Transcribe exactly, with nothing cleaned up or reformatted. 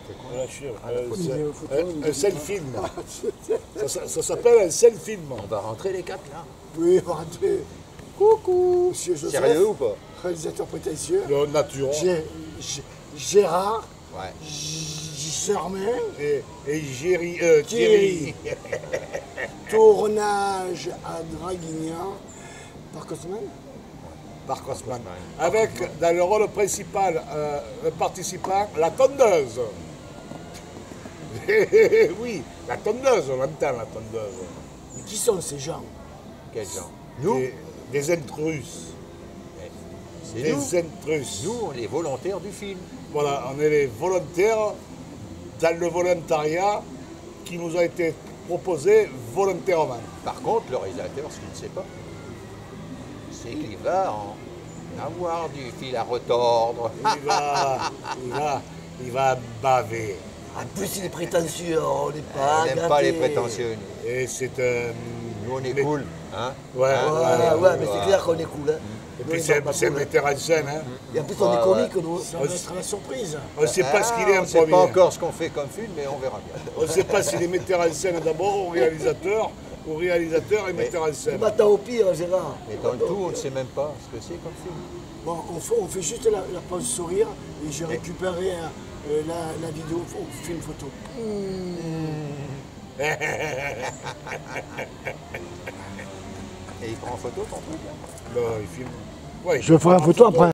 Voilà, je suis, euh, c'est- un, un self-film. Ça, ça, ça s'appelle un self-film. On va rentrer les quatre là. Oui, rentrez. Coucou, monsieur Joseph. Sérieux ou pas? Réalisateur prétentieux. Le nature. Gé- Gé- Gérard. Ouais. Germain. Et, et Géry, euh, Thierry. Tournage à Draguignan. Par Cosman. Par Cosman. Avec, dans le rôle principal, euh, le participant, la tondeuse. Oui, la tondeuse, on entend la tondeuse. Mais qui sont ces gens? Quel genre? Nous? Des, des intrus. C'est Des nous. intrus. Nous, on est volontaires du film. Voilà, on est les volontaires dans le volontariat qui nous a été proposé volontairement. Par contre, le réalisateur, ce qu'il ne sait pas, c'est qu'il va en avoir du fil à retordre. Il va, il va, il va baver. En plus, il est prétentieux, on n'est pas On n'aime pas les prétentieux, nous. Et c'est un... Nous, on est mais- cool. Hein? Ouais, Hein? ouais, Ouais, ouais, ouais, mais c'est clair qu'on est cool. Hein. Et Nous, puis on c'est est pas c'est un cool, hein. metteur en scène. Hein. Et en plus, on est Ouais, comique, nous. Ça va être la surprise. On ne sait pas ce qu'il est Ah, en on sait premier. pas encore ce qu'on fait comme film, mais on verra bien. On ne sait pas s'il est metteur en scène d'abord ou réalisateur, ou réalisateur et metteur en scène. Bah, t'as au pire, Gérard. Mais dans le tout, on ne sait même pas ce que c'est comme film. Bon, on fait, on fait juste la, la pause sourire et je récupérerai euh, la, la vidéo au film photo. Et il prend en photo ton truc là? Non, il filme. Ouais, Je ferai une photo après.